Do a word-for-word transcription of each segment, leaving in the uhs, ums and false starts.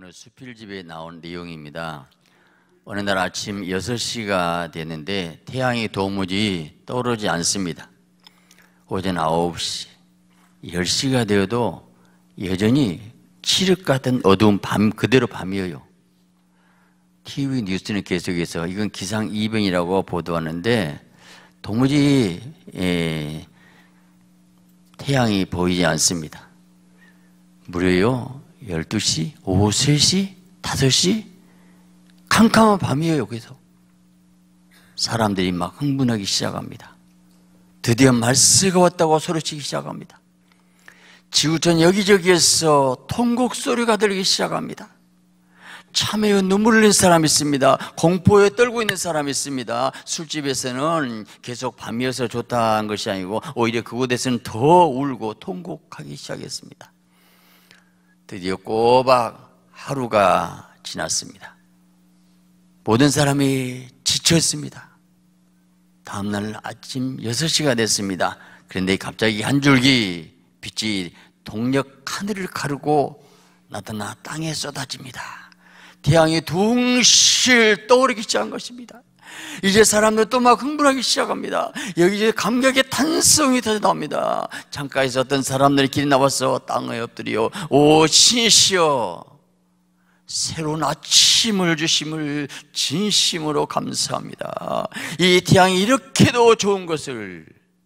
어느 수필집에 나온 내용입니다. 어느 날 아침 여섯 시가 됐는데 태양이 도무지 떠오르지 않습니다. 오전 아홉 시, 열 시가 되어도 여전히 칠흑 같은 어두운 밤, 그대로 밤이에요. 티비 뉴스는 계속해서 이건 기상이변이라고 보도하는데 도무지 예, 태양이 보이지 않습니다. 무려요 열두 시, 오후 세 시, 다섯 시 캄캄한 밤이에요. 그래서 사람들이 막 흥분하기 시작합니다. 드디어 말세가 왔다고 소리치기 시작합니다. 지구촌 여기저기에서 통곡 소리가 들리기 시작합니다. 참회에 눈물을 흘린 사람이 있습니다. 공포에 떨고 있는 사람이 있습니다. 술집에서는 계속 밤이어서 좋다는 것이 아니고 오히려 그곳에서는 더 울고 통곡하기 시작했습니다. 드디어 꼬박 하루가 지났습니다. 모든 사람이 지쳤습니다. 다음날 아침 여섯 시가 됐습니다. 그런데 갑자기 한 줄기 빛이 동력 하늘을 가르고 나타나 땅에 쏟아집니다. 태양이 둥실 떠오르기 시작한 것입니다. 이제 사람들 또 막 흥분하기 시작합니다. 여기 이제 감격의 탄성이 터져 나옵니다. 창가에서 어떤 사람들이 길이 나와서 땅에 엎드려 오 신이시여 새로운 아침을 주심을 진심으로 감사합니다. 이 태양이 이렇게도 좋은 것을.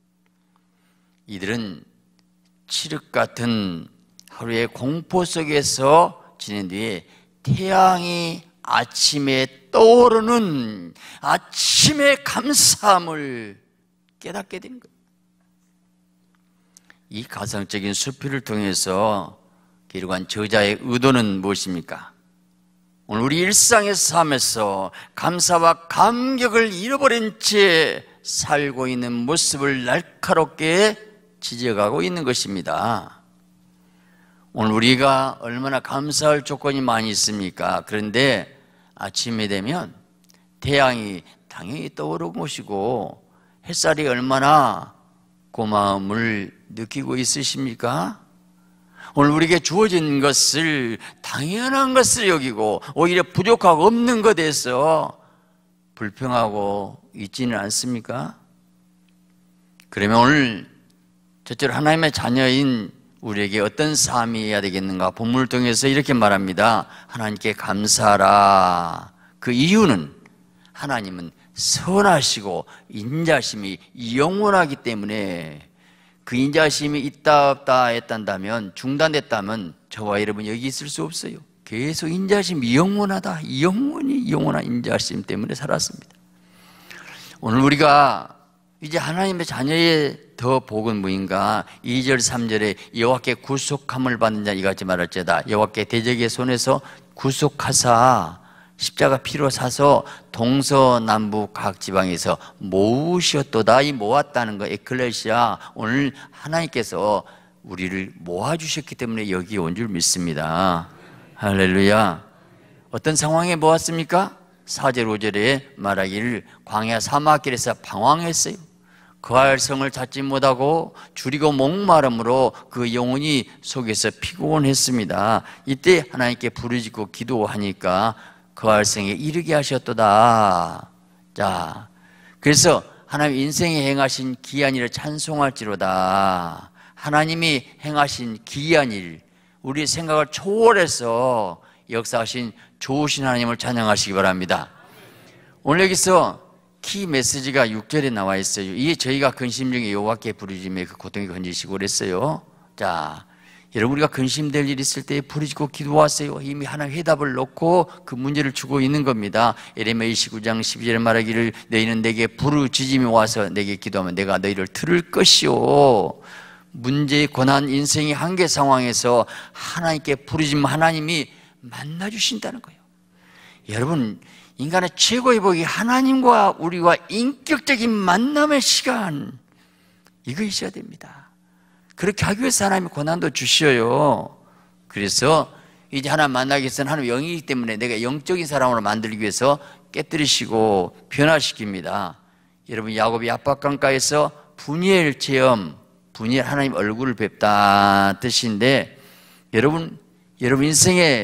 이들은 칠흑 같은 하루의 공포 속에서 지낸 뒤에 태양이 아침에 떠오르는 아침의 감사함을 깨닫게 된 거예요. 이 가상적인 수필을 통해서 기록한 저자의 의도는 무엇입니까? 오늘 우리 일상의 삶에서 감사와 감격을 잃어버린 채 살고 있는 모습을 날카롭게 지적하고 있는 것입니다. 오늘 우리가 얼마나 감사할 조건이 많이 있습니까? 그런데 아침이 되면 태양이 당연히 떠오르는 것이고 햇살이 얼마나 고마움을 느끼고 있으십니까? 오늘 우리에게 주어진 것을 당연한 것을 여기고 오히려 부족하고 없는 것에 대해서 불평하고 있지는 않습니까? 그러면 오늘 첫째로 하나님의 자녀인 우리에게 어떤 삶이어야 되겠는가? 본문을 통해서 이렇게 말합니다. 하나님께 감사하라. 그 이유는 하나님은 선하시고 인자심이 영원하기 때문에 그 인자심이 있다 없다 했단다면 중단됐다면 저와 여러분 여기 있을 수 없어요. 계속 인자심이 영원하다. 영원히 영원한 인자심 때문에 살았습니다. 오늘 우리가 이제 하나님의 자녀의 더 복은 무인가? 이 절 삼 절에 여호와께 구속함을 받는 자 이같이 말할지어다. 여호와께 대적의 손에서 구속하사 십자가 피로 사서 동서남북 각 지방에서 모으셨도다. 이 모았다는 거 에클레시아, 오늘 하나님께서 우리를 모아주셨기 때문에 여기 온 줄 믿습니다. 할렐루야. 어떤 상황에 모았습니까? 사 절 오 절에 말하기를 광야 사막길에서 방황했어요. 거할 성을 찾지 못하고 줄이고 목마름으로 그 영혼이 속에서 피곤했습니다. 이때 하나님께 부르짖고 기도하니까 거할 성에 이르게 하셨도다. 자, 그래서 하나님 인생에 행하신 기이한 일을 찬송할지로다. 하나님이 행하신 기이한 일, 우리 생각을 초월해서 역사하신 좋으신 하나님을 찬양하시기 바랍니다. 오늘 여기서 키 메시지가 육 절에 나와 있어요. 이게 저희가 근심 중에 여호와께 부르짖음에 그 고통이 건지시고 그랬어요. 자, 여러분 우리가 근심될 일 있을 때 부르짖고 기도하세요. 이미 하나님 해답을 놓고 그 문제를 주고 있는 겁니다. 에레미야 이십구 장 십이 절에 말하기를 너희는 내게 부르짖음이 와서 내게 기도하면 내가 너희를 들을 것이요. 문제, 고난, 인생의 한계 상황에서 하나님께 부르짖으면 하나님이 만나주신다는 거예요. 여러분, 인간의 최고의 복이 하나님과 우리와 인격적인 만남의 시간, 이거 있어야 됩니다. 그렇게 하기 위해서 하나님이 고난도 주셔요. 그래서 이제 하나님 만나기 위해서는 하나님 영이기 때문에 내가 영적인 사람으로 만들기 위해서 깨뜨리시고 변화시킵니다. 여러분, 야곱이 압박강가에서 분이엘 체험, 분이엘 하나님 얼굴을 뵙다 뜻인데, 여러분 여러분 인생에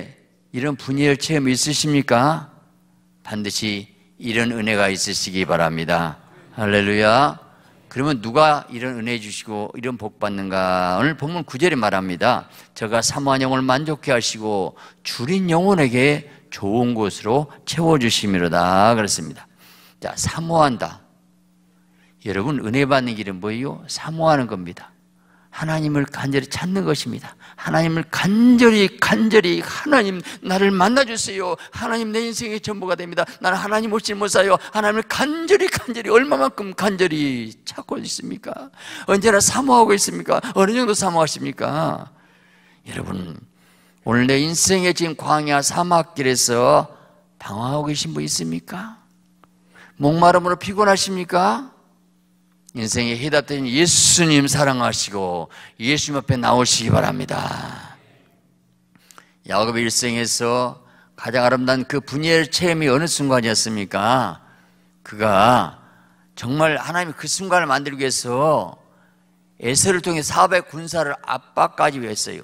이런 분이엘 체험이 있으십니까? 반드시 이런 은혜가 있으시기 바랍니다. 할렐루야. 그러면 누가 이런 은혜 주시고 이런 복 받는가? 오늘 본문 구 절에 말합니다. 저가 사모한 영혼을 만족케 하시고 줄인 영혼에게 좋은 곳으로 채워주심이로다 그랬습니다. 자, 사모한다. 여러분, 은혜 받는 길은 뭐예요? 사모하는 겁니다. 하나님을 간절히 찾는 것입니다. 하나님을 간절히 간절히 하나님 나를 만나주세요. 하나님 내 인생의 전부가 됩니다. 나는 하나님 없이 못 살아요. 하나님을 간절히 간절히 얼마만큼 간절히 찾고 있습니까? 언제나 사모하고 있습니까? 어느 정도 사모하십니까? 여러분, 오늘 내 인생의 지금 광야 사막길에서 방황하고 계신 분 있습니까? 목마름으로 피곤하십니까? 인생의 해답된 예수님 사랑하시고 예수님 앞에 나오시기 바랍니다. 야곱의 일생에서 가장 아름다운 그 분이엘 체험이 어느 순간이었습니까? 그가 정말 하나님이 그 순간을 만들기 위해서 에서를 통해 사백 군사를 압박까지 했어요.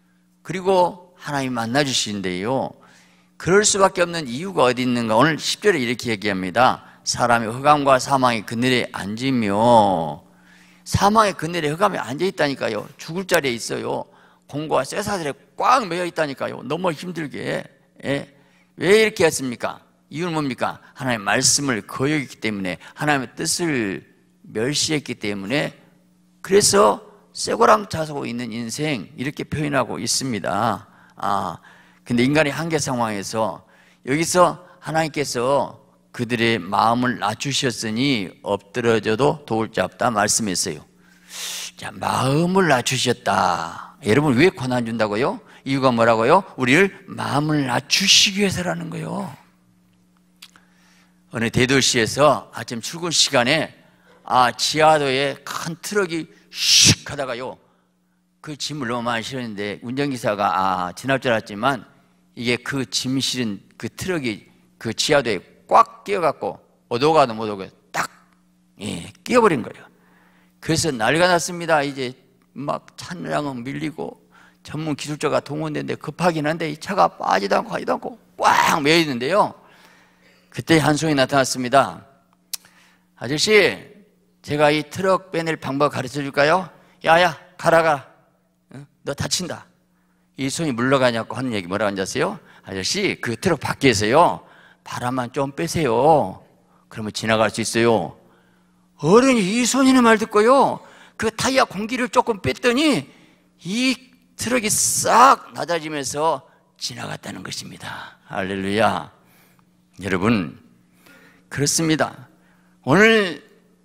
그리고 하나님이 만나주시는데요, 그럴 수밖에 없는 이유가 어디 있는가? 오늘 십 절에 이렇게 얘기합니다. 사람이 흑암과 사망의 그늘에 앉으며, 사망의 그늘에 흑암에 앉아있다니까요. 죽을 자리에 있어요. 공고와 쇠사슬에 꽉 매여있다니까요. 너무 힘들게. 예. 왜 이렇게 했습니까? 이유는 뭡니까? 하나님의 말씀을 거역했기 때문에, 하나님의 뜻을 멸시했기 때문에, 그래서 쇠고랑 차고 있는 인생, 이렇게 표현하고 있습니다. 아, 근데 인간의 한계 상황에서 여기서 하나님께서 그들의 마음을 낮추셨으니 엎드러져도 도울 자 없다 말씀했어요. 자, 마음을 낮추셨다. 여러분, 왜 고난 준다고요? 이유가 뭐라고요? 우리를 마음을 낮추시기 위해서라는 거예요. 어느 대도시에서 아침 출근 시간에 아 지하도에 큰 트럭이 슉 하다가요, 그 짐을 너무 많이 실었는데 운전기사가 아 지날 줄 알았지만 이게 그 짐 실은 그 트럭이 그 지하도에 꽉 끼어갖고 오도가도 못 오게 딱 예, 끼어버린 거예요. 그래서 난리가 났습니다. 이제 막 차량은 밀리고 전문 기술자가 동원됐는데 급하긴 한데 이 차가 빠지도 않고 가지도 않고 꽉 매여 있는데요, 그때 한 손이 나타났습니다. 아저씨, 제가 이 트럭 빼낼 방법 가르쳐 줄까요? 야야 가라가, 너 다친다. 이 손이 물러가냐고 하는 얘기 뭐라고 앉았어요? 아저씨, 그 트럭 밖에서요 바람만 좀 빼세요. 그러면 지나갈 수 있어요. 어른이 이 손이는 말 듣고요, 그 타이어 공기를 조금 뺐더니 이 트럭이 싹 낮아지면서 지나갔다는 것입니다. 할렐루야. 여러분, 그렇습니다. 오늘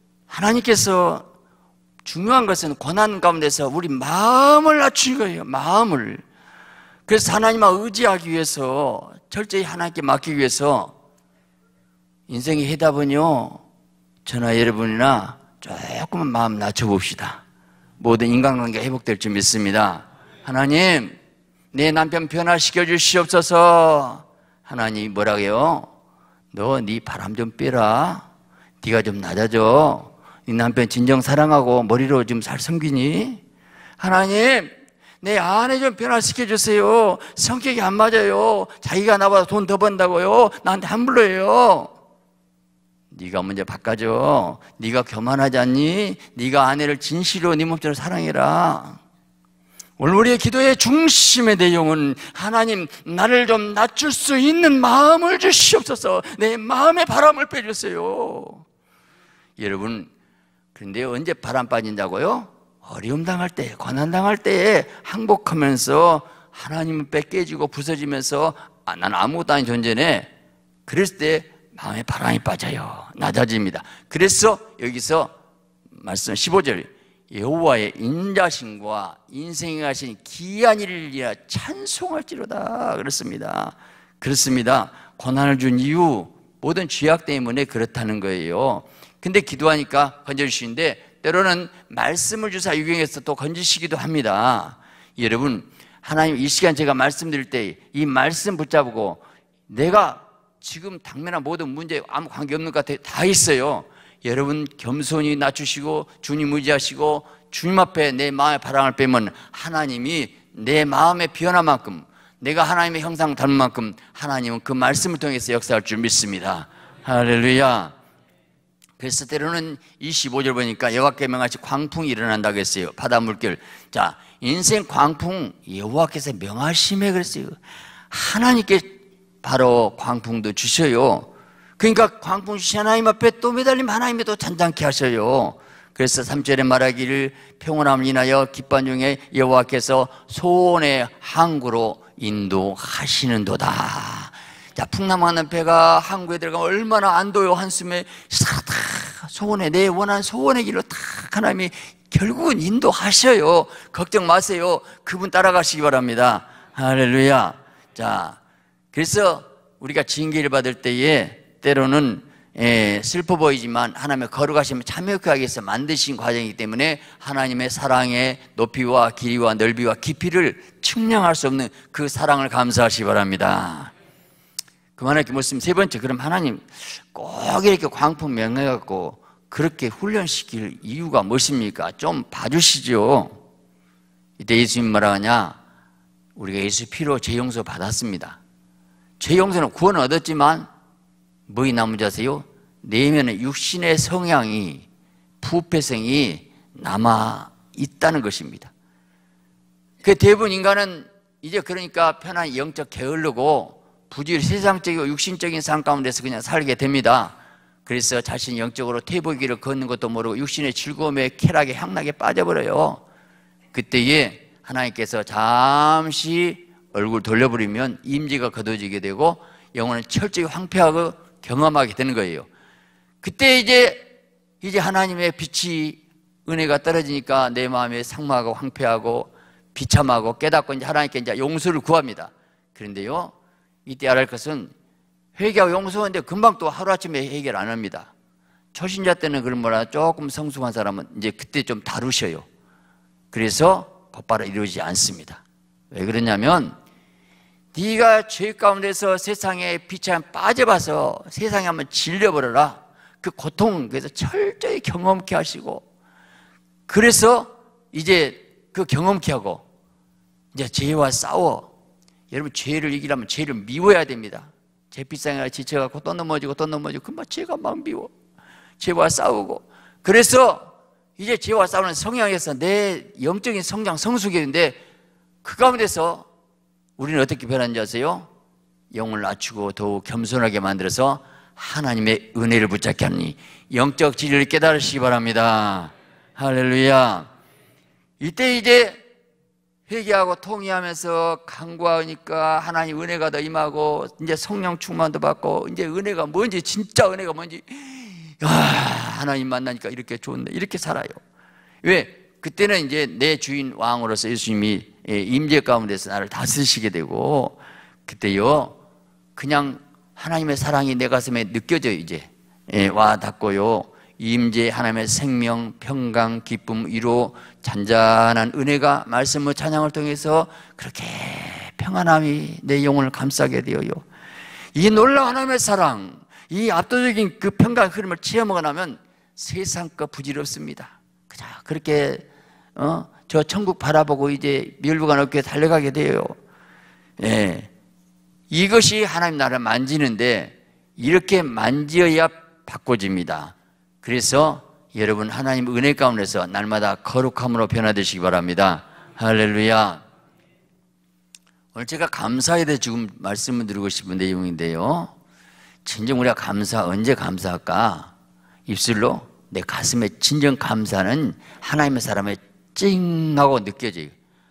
하나님께서 중요한 것은 고난 가운데서 우리 마음을 낮추는 거예요. 마음을. 그래서 하나님을 의지하기 위해서, 철저히 하나님께 맡기기 위해서 인생의 해답은요, 저나 여러분이나 조금만 마음 낮춰봅시다. 모든 인간관계가 회복될 줄 믿습니다. 하나님, 내 남편 변화시켜 주시옵소서. 하나님 뭐라고 해요? 너 네 바람 좀 빼라. 네가 좀 낮아져. 네 남편 진정 사랑하고 머리로 좀 잘 섬기니? 하나님, 내 아내 좀 변화시켜 주세요. 성격이 안 맞아요. 자기가 나보다 돈 더 번다고요, 나한테 함부로 해요. 네가 먼저 바꿔줘. 네가 교만하지 않니? 네가 아내를 진실로 네 몸처럼 사랑해라. 오늘 우리의 기도의 중심의 내용은 하나님, 나를 좀 낮출 수 있는 마음을 주시옵소서. 내 마음의 바람을 빼주세요. 여러분, 그런데 언제 바람 빠진다고요? 어려움 당할 때, 고난 당할 때에 항복하면서 하나님은 뺏겨지고 부서지면서 아, 난 아무것도 아닌 존재네. 그랬을 때 마음에 바람이 빠져요. 낮아집니다. 그래서 여기서 말씀 십오 절, 여호와의 인자심과 인생에 하신 기이한 일을 위하여 찬송할지로다 그렇습니다. 그렇습니다. 고난을 준 이유, 모든 죄악 때문에 그렇다는 거예요. 근데 기도하니까 건져주시는데 때로는 말씀을 주사 유경해서 또 건지시기도 합니다. 여러분, 하나님 이 시간 제가 말씀드릴 때 이 말씀 붙잡고 내가 지금 당면한 모든 문제 아무 관계없는 것 같아요. 다 있어요. 여러분 겸손히 낮추시고 주님 의지하시고 주님 앞에 내 마음의 바람을 빼면 하나님이 내 마음의 변화만큼, 내가 하나님의 형상 닮은 만큼 하나님은 그 말씀을 통해서 역사할 줄 믿습니다. 할렐루야. 그래서 때로는 이십오 절 보니까 여호와께 명하시 광풍이 일어난다고 했어요. 바다 물결. 자, 인생 광풍 여호와께서 명하심에 그랬어요. 하나님께 바로 광풍도 주셔요. 그러니까 광풍 주신 하나님 앞에 또 매달림 하나님이 또 잔잔케 하셔요. 그래서 삼 절에 말하기를 평온함을 인하여 기뻐한 중에 여호와께서 소원의 항구로 인도하시는도다. 자, 풍랑하는 배가 항구에 들어가면 얼마나 안도요 한숨에 싹 소원에 내 원한 소원의 길로 탁 하나님이 결국은 인도하셔요. 걱정 마세요. 그분 따라가시기 바랍니다. 할렐루야. 자, 그래서 우리가 징계를 받을 때에 때로는 예, 슬퍼 보이지만 하나님의 거룩하심을 참여하기 위해서 만드신 과정이기 때문에 하나님의 사랑의 높이와 길이와 넓이와 깊이를 측량할 수 없는 그 사랑을 감사하시기 바랍니다. 그만할게 말씀 세 번째, 그럼 하나님 꼭 이렇게 광풍 명해갖고 그렇게 훈련시킬 이유가 무엇입니까? 좀 봐주시죠. 이때 예수님 뭐라 하냐? 우리가 예수 피로 죄 용서 받았습니다. 죄 용서는 구원을 얻었지만 뭐이 남은 자세요? 내면의 육신의 성향이, 부패성이 남아 있다는 것입니다. 그 대부분 인간은 이제 그러니까 편안히 영적 게으르고 부지런히 세상적이고 육신적인 삶 가운데서 그냥 살게 됩니다. 그래서 자신이 영적으로 퇴보기를 걷는 것도 모르고 육신의 즐거움에 쾌락에 향락에 빠져버려요. 그때에 하나님께서 잠시 얼굴 돌려버리면 임재가 거둬지게 되고 영혼은 철저히 황폐하고 경험하게 되는 거예요. 그때 이제 이제 하나님의 빛이 은혜가 떨어지니까 내 마음에 상마하고 황폐하고 비참하고 깨닫고 이제 하나님께 이제 용서를 구합니다. 그런데요, 이때 알아야 할 것은 회개하고 용서하는데 금방 또 하루아침에 해결 안 합니다. 초신자 때는 그런 뭐라 조금 성숙한 사람은 이제 그때 좀 다루셔요. 그래서 곧바로 이루어지지 않습니다. 왜 그러냐면 네가 죄 가운데서 세상의 빛에 빠져봐서 세상에 한번 질려버려라. 그 고통, 그래서 철저히 경험케 하시고, 그래서 이제 그 경험케 하고 이제 죄와 싸워. 여러분, 죄를 이기려면 죄를 미워야 됩니다. 죄 비상에 지쳐갖고 또 넘어지고 또 넘어지고 금방 죄가 막 미워. 죄와 싸우고. 그래서 이제 죄와 싸우는 성향에서 내 영적인 성장 성숙이는데 그 가운데서 우리는 어떻게 변하는지 아세요? 영을 낮추고 더욱 겸손하게 만들어서 하나님의 은혜를 붙잡게 하니 영적 진리를 깨달으시기 바랍니다. 할렐루야. 이때 이제 회개하고 통회하면서 간구하니까 하나님 은혜가 더 임하고 이제 성령 충만도 받고 이제 은혜가 뭔지, 진짜 은혜가 뭔지, 아, 하나님 만나니까 이렇게 좋은데 이렇게 살아요. 왜? 그때는 이제 내 주인 왕으로서 예수님이 임재 가운데서 나를 다스리시게 되고, 그때요 그냥 하나님의 사랑이 내 가슴에 느껴져요. 이제 와 닿고요, 임재 하나님의 생명, 평강, 기쁨, 위로, 잔잔한 은혜가 말씀의 찬양을 통해서 그렇게 평안함이 내 영혼을 감싸게 되어요. 이 놀라운 하나님의 사랑, 이 압도적인 그 평강 흐름을 체험하고 나면 세상 것 부질없습니다. 그저 그렇게 어? 저 천국 바라보고 이제 멸부관 어깨에 달려가게 돼요. 예. 이것이 하나님 나라를 만지는데 이렇게 만지어야 바꿔집니다. 그래서 여러분, 하나님 은혜 가운데서 날마다 거룩함으로 변화되시기 바랍니다. 할렐루야. 오늘 제가 감사에 대해 지금 말씀을 드리고 싶은 내용인데요, 진정 우리가 감사, 언제 감사할까? 입술로 내 가슴에 진정 감사는 하나님의 사람의 찡하고 느껴져요.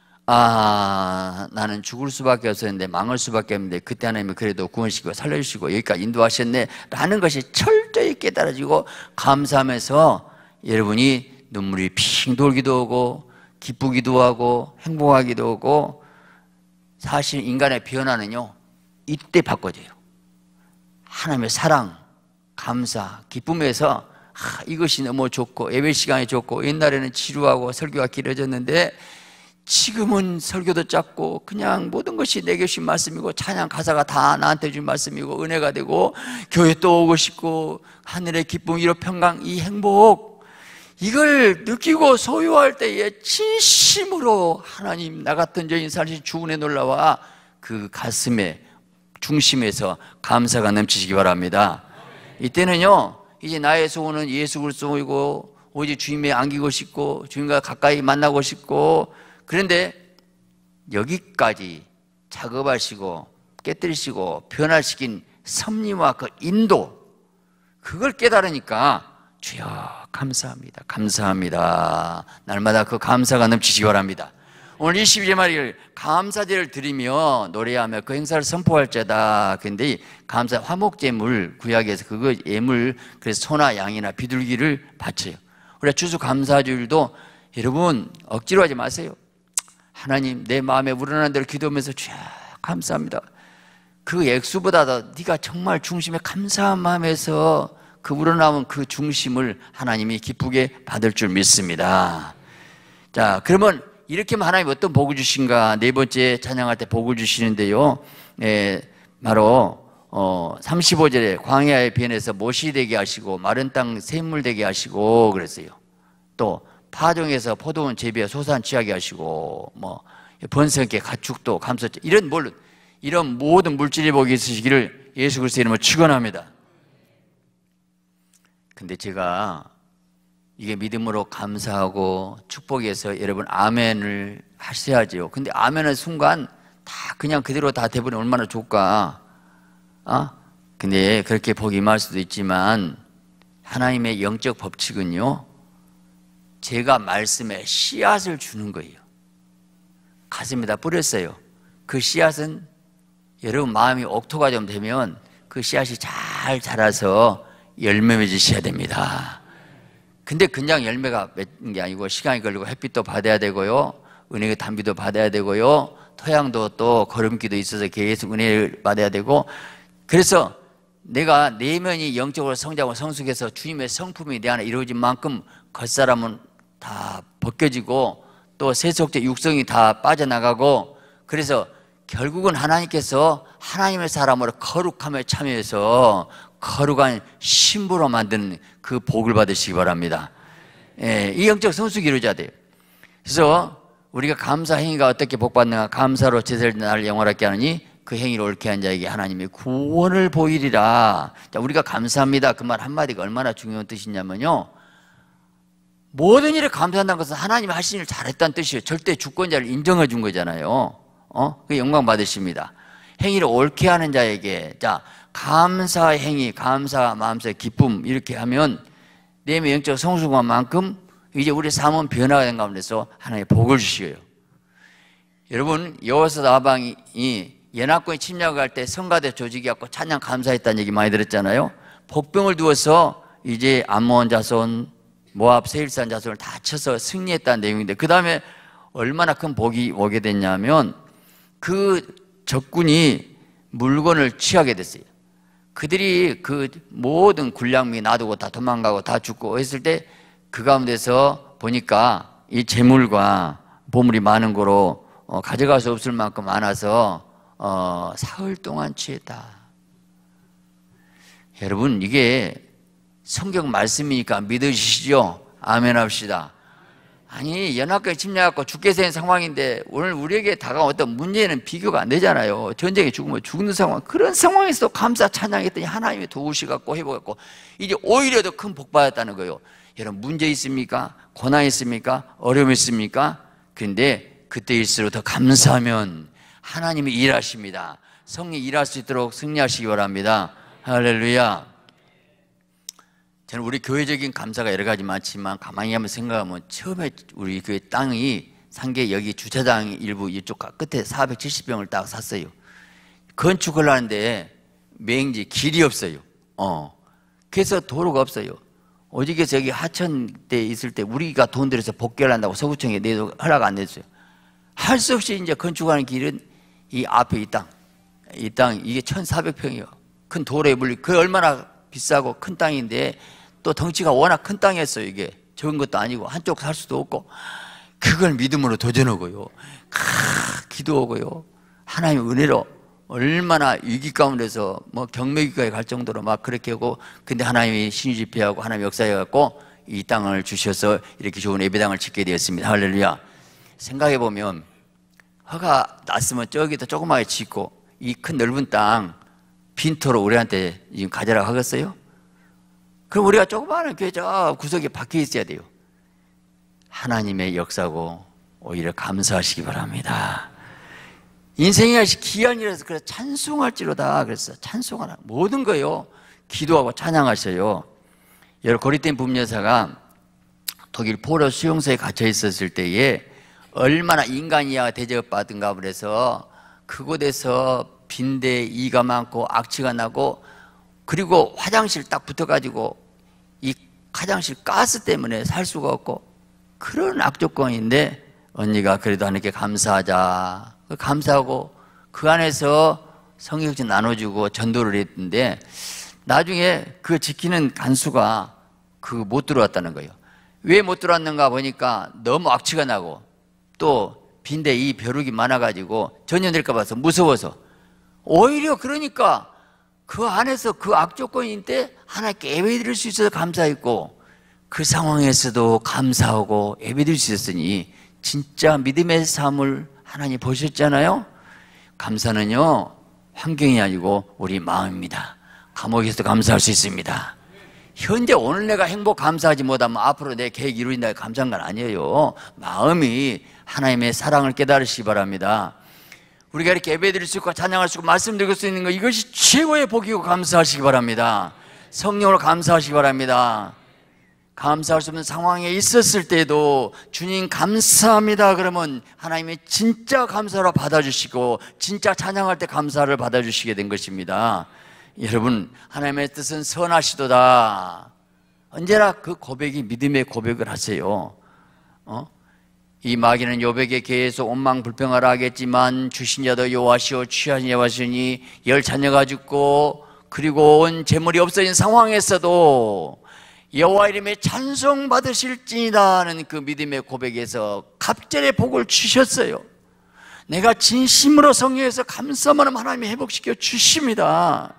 아, 나는 죽을 수밖에 없었는데, 망할 수밖에 없는데 그때 하나님은 그래도 구원시키고 살려주시고 여기까지 인도하셨네 라는 것이 철저히 깨달아지고 감사하면서 여러분이 눈물이 핑 돌기도 하고 기쁘기도 하고 행복하기도 하고, 사실 인간의 변화는요 이때 바꿔져요. 하나님의 사랑, 감사, 기쁨에서 아, 이것이 너무 좋고 예배 시간이 좋고, 옛날에는 지루하고 설교가 길어졌는데 지금은 설교도 짧고 그냥 모든 것이 내게 주신 말씀이고 찬양 가사가 다 나한테 준 말씀이고 은혜가 되고 교회 또 오고 싶고 하늘의 기쁨, 위로, 평강, 이 행복, 이걸 느끼고 소유할 때에 진심으로 하나님, 나 같은 죄인 살신 주은혜 놀라와 그 가슴에 중심에서 감사가 넘치시기 바랍니다. 이때는요, 이제 나의 소원은 예수 그리스도이고 오직 주님에 안기고 싶고 주님과 가까이 만나고 싶고, 그런데 여기까지 작업하시고 깨뜨리시고 변화시킨 섭리와 그 인도, 그걸 깨달으니까 주여 감사합니다, 감사합니다. 날마다 그 감사가 넘치시기 바랍니다. 오늘 이십일 마리를 감사제를 드리며 노래하며 그 행사를 선포할지어다. 근데 감사 화목제물, 구약에서 그거 예물, 그래서 소나 양이나 비둘기를 바쳐요. 우리가 추수감사주일도 여러분 억지로 하지 마세요. 하나님, 내 마음에 우러나는 대로 기도하면서 주여 감사합니다. 그 액수보다 더 네가 정말 중심에 감사한 마음에서 그 우러나온 그 중심을 하나님이 기쁘게 받을 줄 믿습니다. 자, 그러면 이렇게 하면 하나님 어떤 복을 주신가? 네 번째 찬양할 때 복을 주시는데요, 예, 바로 어, 삼십오 절에 광야의 변에서 못이 되게 하시고 마른 땅 샘물 되게 하시고 그랬어요. 또 파종에서 포도원 재배에 소산 취하게 하시고, 뭐 번성케 가축도 감소체, 이런 뭘 이런 모든 물질의 복이 있으시기를 예수 그리스도의 이름으로 축원합니다. 근데 제가 이게 믿음으로 감사하고 축복해서 여러분 아멘을 하셔야죠. 근데 아멘의 순간 다 그냥 그대로 다 돼버리면 얼마나 좋을까? 아? 근데 그렇게 복이 임할 수도 있지만 하나님의 영적 법칙은요, 제가 말씀에 씨앗을 주는 거예요. 가슴에다 뿌렸어요. 그 씨앗은 여러분 마음이 옥토가 좀 되면 그 씨앗이 잘 자라서 열매 맺으셔야 됩니다. 근데 그냥 열매가 맺는 게 아니고 시간이 걸리고 햇빛도 받아야 되고요, 은혜의 단비도 받아야 되고요, 토양도 또 거름기도 있어서 계속 은혜를 받아야 되고, 그래서 내가 내면이 영적으로 성장하고 성숙해서 주님의 성품이 내 안에 이루어진 만큼 겉사람은 다 벗겨지고 또 세속적 육성이 다 빠져나가고, 그래서 결국은 하나님께서 하나님의 사람으로 거룩함에 참여해서 거룩한 신부로 만드는 그 복을 받으시기 바랍니다. 예, 이 영적 성숙이 이루어져야 돼요. 그래서 우리가 감사 행위가 어떻게 복받는가? 감사로 제사를 나를 영원하게 하느니 그 행위를 옳게 한 자에게 하나님의 구원을 보이리라. 자, 우리가 감사합니다, 그 말 한마디가 얼마나 중요한 뜻이냐면요, 모든 일에 감사한다는 것은 하나님이 하신 일 잘했다는 뜻이에요. 절대 주권자를 인정해 준 거잖아요. 어? 그 영광 받으십니다. 행위를 옳게 하는 자에게, 자, 감사 행위, 감사 마음속의 기쁨, 이렇게 하면 내면 영적 성숙한 만큼 이제 우리 삶은 변화가 된 가운데서 하나님의 복을 주시고요. 여러분, 여호사 나방이 연합군이 침략할 때 성가대 조직이 갖고 찬양 감사했다는 얘기 많이 들었잖아요. 복병을 두어서 이제 암몬 자손, 모압, 세일산 자손을 다 쳐서 승리했다는 내용인데, 그 다음에 얼마나 큰 복이 오게 됐냐면 그 적군이 물건을 취하게 됐어요. 그들이 그 모든 군량미 놔두고 다 도망가고 다 죽고 했을 때 그 가운데서 보니까 이 재물과 보물이 많은 거로 어, 가져갈 수 없을 만큼 많아서 어, 사흘 동안 취했다. 여러분, 이게 성경 말씀이니까 믿으시죠? 아멘 합시다. 아니, 연합군이 침략하고 죽게 된 상황인데 오늘 우리에게 다가온 어떤 문제는 비교가 안 되잖아요. 전쟁에 죽으면 죽는 상황, 그런 상황에서 감사 찬양했더니 하나님이 도우시갖고 해보갖고 이제 오히려 더 큰 복 받았다는 거예요. 여러분, 문제 있습니까? 고난 있습니까? 어려움 있습니까? 그런데 그때일수록 더 감사하면 하나님이 일하십니다. 성령 일할 수 있도록 승리하시기 바랍니다. 할렐루야. 저는 우리 교회적인 감사가 여러 가지 많지만 가만히 한번 생각하면 처음에 우리 교회 땅이 상계 여기 주차장 일부 이쪽 끝에 사백칠십 평을 딱 샀어요. 건축을 하는데 맹지 길이 없어요. 어. 그래서 도로가 없어요. 오직에서 여기 하천대 있을 때 우리가 돈 들여서 복개를 한다고 서구청에 내도 허락 안 냈어요. 할 수 없이 이제 건축하는 길은 이 앞에 이 땅, 이 땅 이게 천사백 평이요. 큰 도로에 물리, 그 얼마나 비싸고 큰 땅인데 또 덩치가 워낙 큰 땅이었어요. 이게 적은 것도 아니고 한쪽 살 수도 없고, 그걸 믿음으로 도전하고요, 크, 기도하고요, 하나님 은혜로 얼마나 위기 가운데서 뭐 경매기까지 갈 정도로 막 그렇게 하고, 근데 하나님이 신유 집회하고 하나님 역사해 갖고 이 땅을 주셔서 이렇게 좋은 예배당을 짓게 되었습니다. 할렐루야. 생각해 보면 허가 났으면 저기다 조그맣게 짓고 이 큰 넓은 땅 빈터로 우리한테 지금 가져라고 하겠어요? 그럼 우리가 조그마한 교회 저 구석에 박혀 있어야 돼요. 하나님의 역사고 오히려 감사하시기 바랍니다. 인생이 귀한 일에서 그래서 찬송할지로다. 그래서 찬송하라. 모든 거요. 기도하고 찬양하셔요. 여러 고리된 부녀사가 독일 포로 수용소에 갇혀 있었을 때에 얼마나 인간이야 대접받은가 그래서 그곳에서 빈대 이가 많고 악취가 나고 그리고 화장실 딱 붙어가지고 이 화장실 가스 때문에 살 수가 없고 그런 악조건인데 언니가 그래도 하나님께 감사하자 감사하고 그 안에서 성경책 나눠주고 전도를 했는데 나중에 그 지키는 간수가 그 못 들어왔다는 거예요. 왜 못 들어왔는가 보니까 너무 악취가 나고 또 빈대 이 벼룩이 많아가지고 전염될까 봐서 무서워서 오히려 그러니까 그 안에서 그 악조건인데 하나님께 예배드릴 수 있어서 감사했고 그 상황에서도 감사하고 예배드릴 수 있었으니 진짜 믿음의 삶을 하나님 보셨잖아요. 감사는요 환경이 아니고 우리 마음입니다. 감옥에서도 감사할 수 있습니다. 현재 오늘 내가 행복 감사하지 못하면 앞으로 내 계획 이루어진다 감사한 건 아니에요. 마음이 하나님의 사랑을 깨달으시기 바랍니다. 우리가 이렇게 예배드릴 수 있고 찬양할 수 있고 말씀드릴 수 있는 것 이것이 최고의 복이고 감사하시기 바랍니다. 성령으로 감사하시기 바랍니다. 감사할 수 없는 상황에 있었을 때도 주님 감사합니다 그러면 하나님이 진짜 감사로 받아주시고 진짜 찬양할 때 감사를 받아주시게 된 것입니다. 여러분 하나님의 뜻은 선하시도다. 언제나 그 고백이 믿음의 고백을 하세요. 어? 이 마귀는 욥에게 계속 원망불평하라 하겠지만 주신 자도 여호와시오 취하신 여호와시니 열 자녀가 죽고 그리고 온 재물이 없어진 상황에서도 여호와 이름에 찬송 받으실지니다는 그 믿음의 고백에서 갑절의 복을 주셨어요. 내가 진심으로 성령에서 감사만 하면 하나님이 회복시켜 주십니다.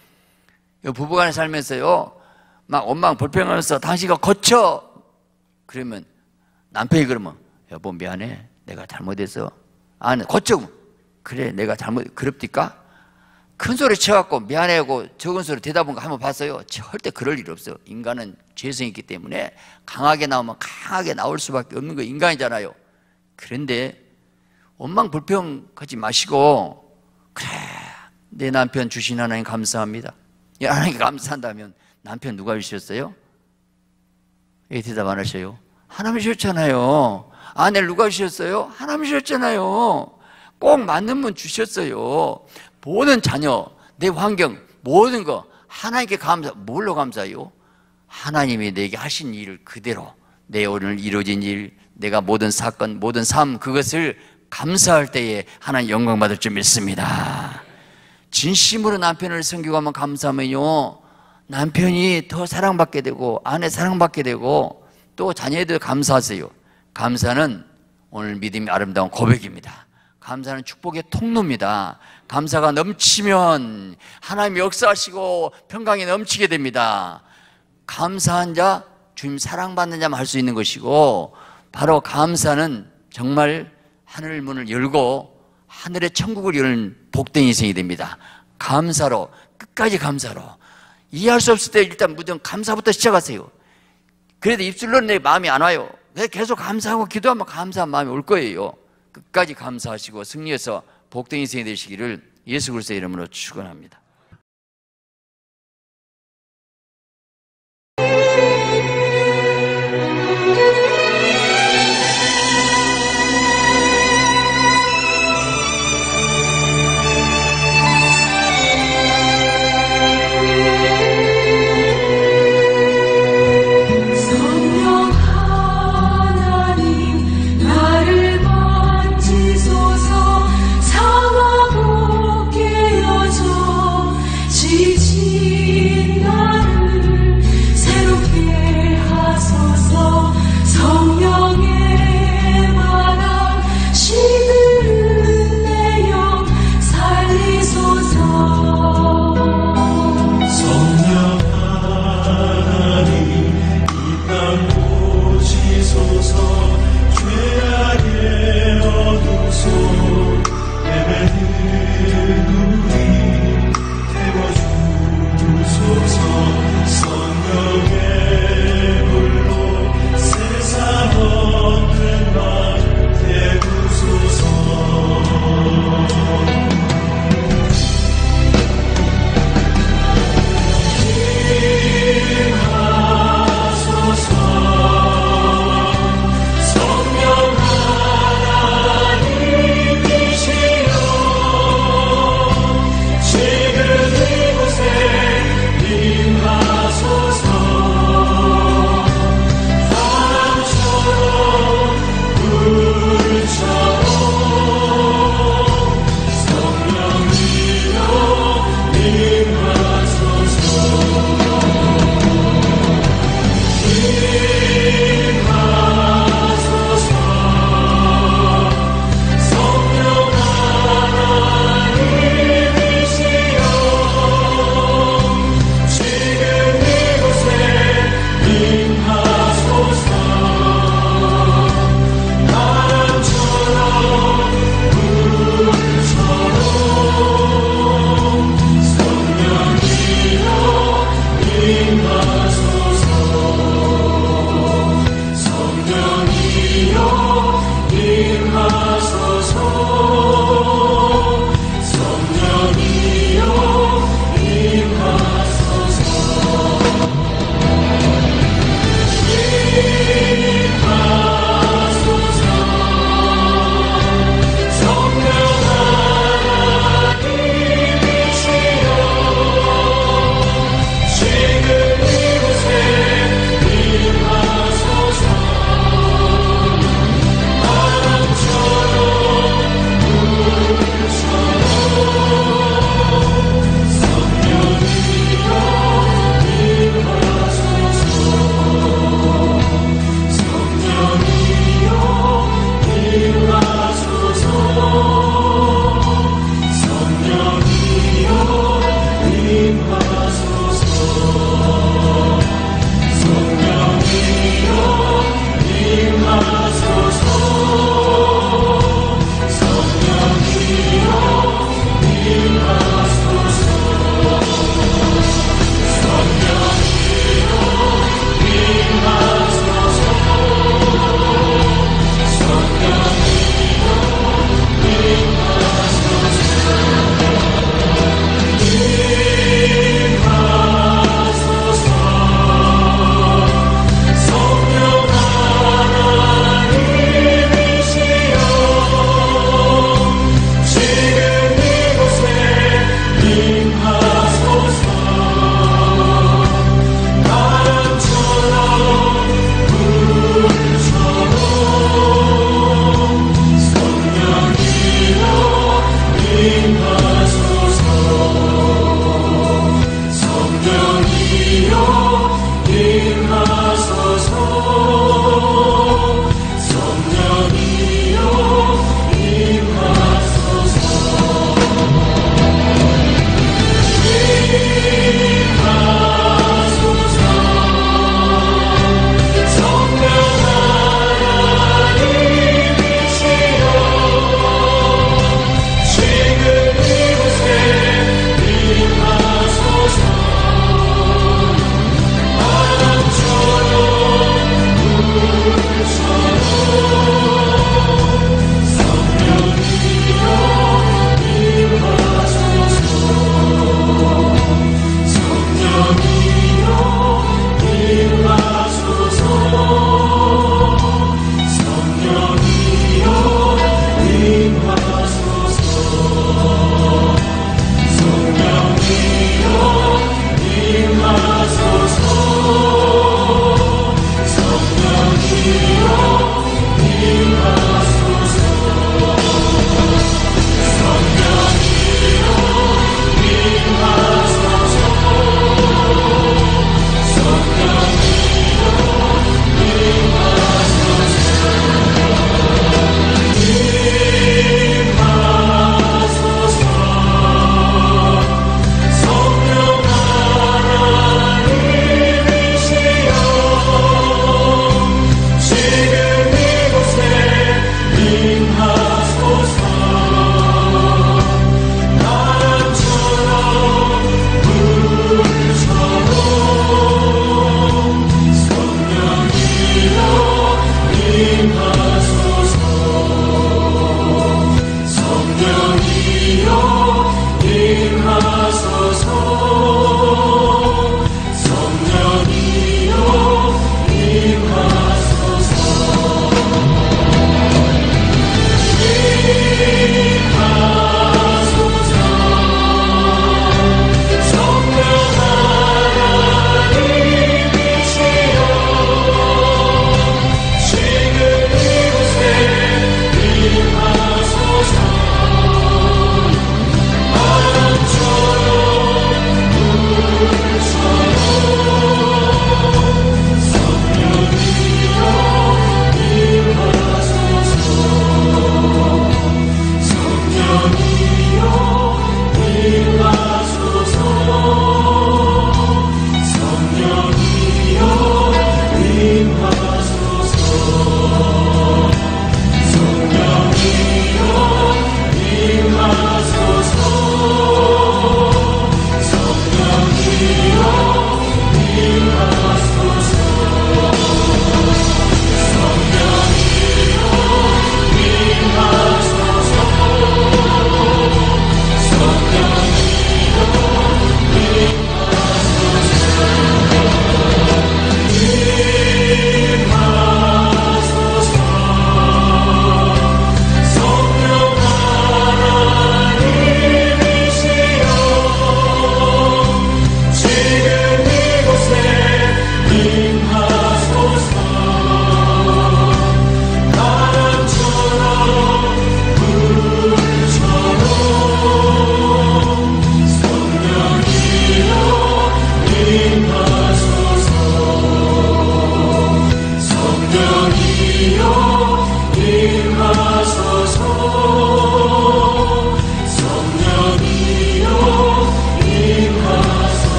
부부간에 살면서요 막 원망불평하면서 당신가 고쳐 그러면 남편이 그러면 여보 미안해 내가 잘못했어. 아 고쳐 그래 내가 잘못 그럽니까? 큰 소리 쳐갖고 미안해하고 적은 소리 대답한 거 한번 봤어요? 절대 그럴 일 없어요. 인간은 죄성이 있기 때문에 강하게 나오면 강하게 나올 수밖에 없는 거 인간이잖아요. 그런데 원망불평하지 마시고 그래 내 남편 주신 하나님 감사합니다. 하나님께 감사한다면 남편 누가 주셨어요? 왜 대답 안 하셔요? 하나님이 주셨잖아요. 아내를 누가 주셨어요? 하나님이 주셨잖아요. 꼭 맞는 분 주셨어요. 모든 자녀, 내 환경, 모든 거 하나님께 감사. 뭘로 감사해요? 하나님이 내게 하신 일을 그대로 내 오늘 이루어진 일, 내가 모든 사건, 모든 삶 그것을 감사할 때에 하나님 영광 받을 줄 믿습니다. 진심으로 남편을 섬기고 감사하면요 남편이 더 사랑받게 되고 아내 사랑받게 되고 또 자녀들 감사하세요. 감사는 오늘 믿음이 아름다운 고백입니다. 감사는 축복의 통로입니다. 감사가 넘치면 하나님이 역사하시고 평강이 넘치게 됩니다. 감사한 자 주님 사랑받는 자만 할 수 있는 것이고 바로 감사는 정말 하늘 문을 열고 하늘의 천국을 여는 복된 인생이 됩니다. 감사로 끝까지 감사로 이해할 수 없을 때 일단 무조건 감사부터 시작하세요. 그래도 입술로는 내 마음이 안 와요. 계속 감사하고 기도하면 감사한 마음이 올 거예요. 끝까지 감사하시고 승리해서 복된 인생이 되시기를 예수 그리스도의 이름으로 축원합니다. 상하고 깨어져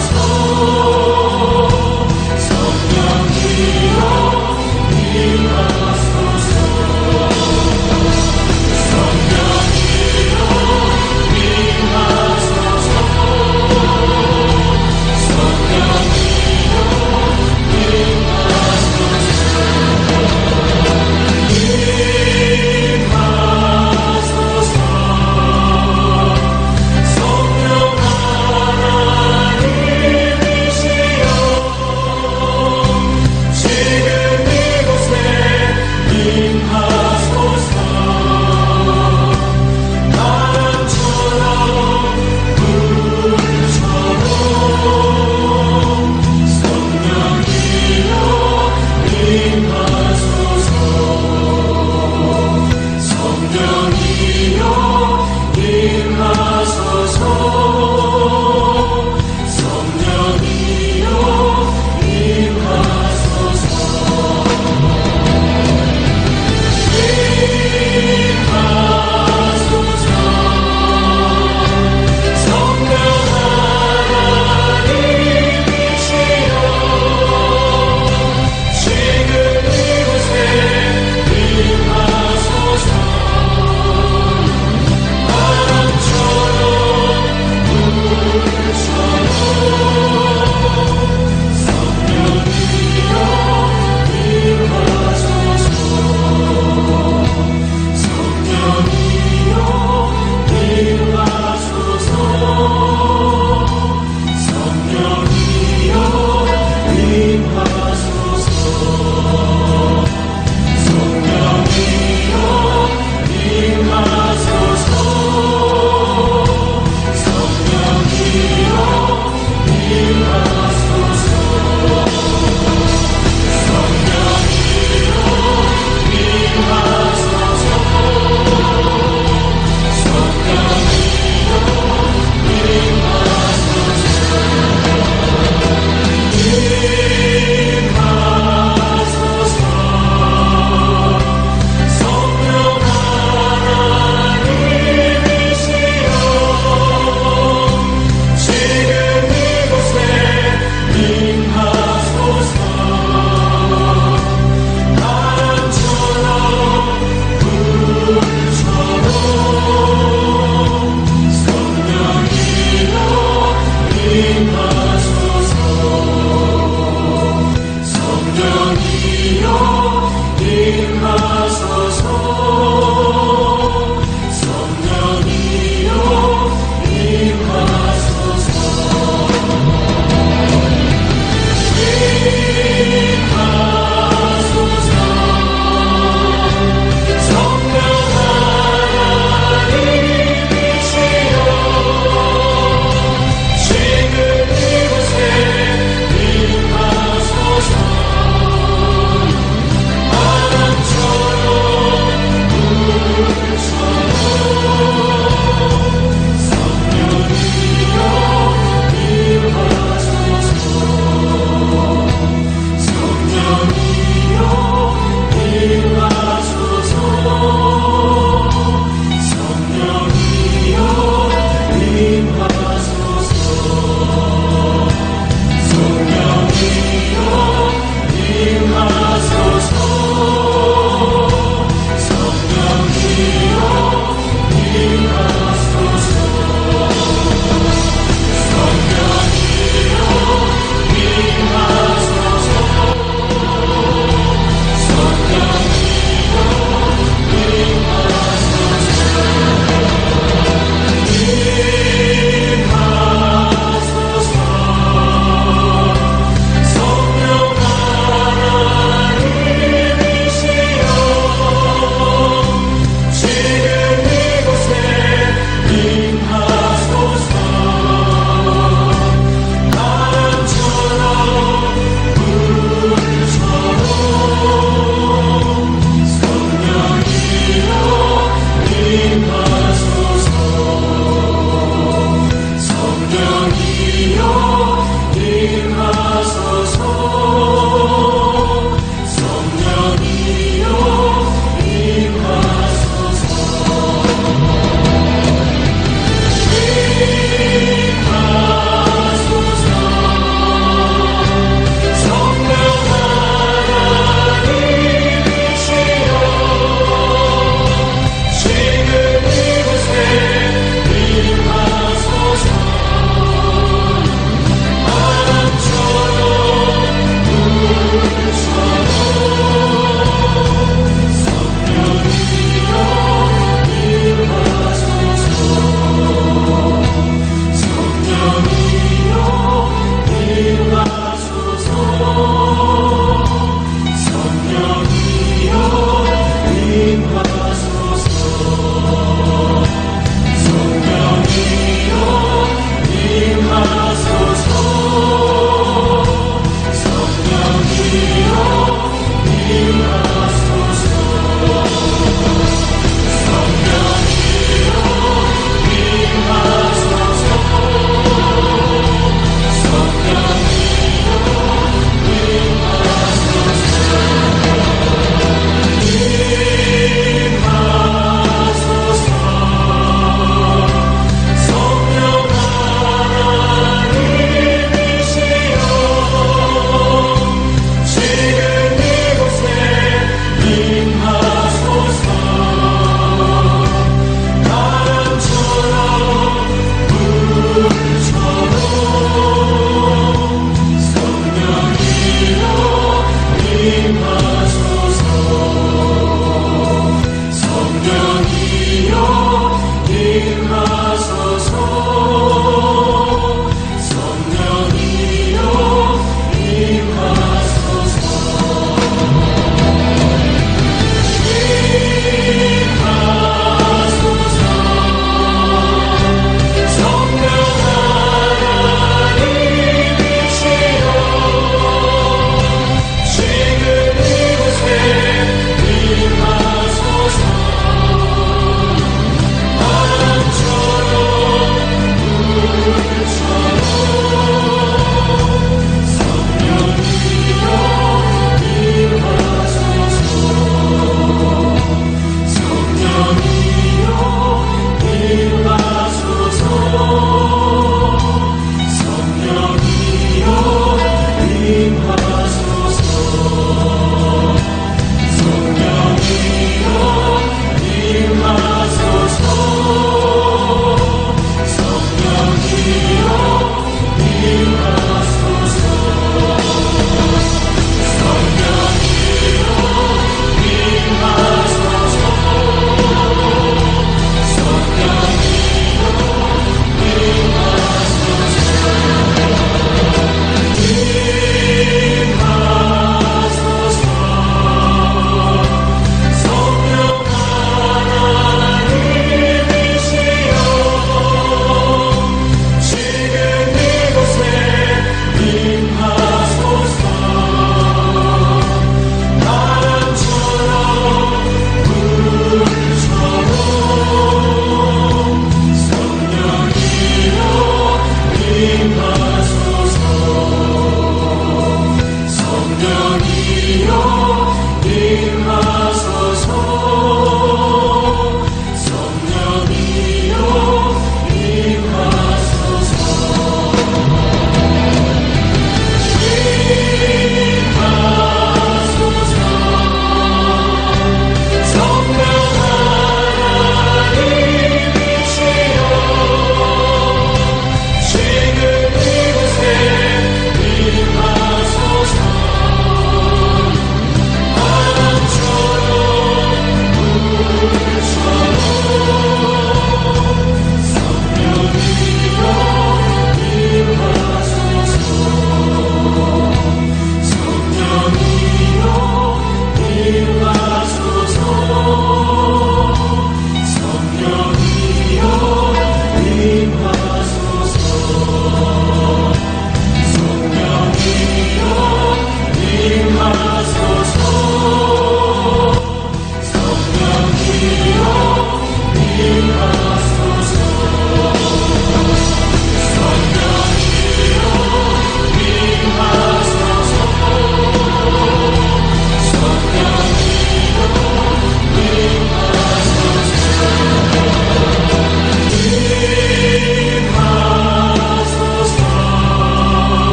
King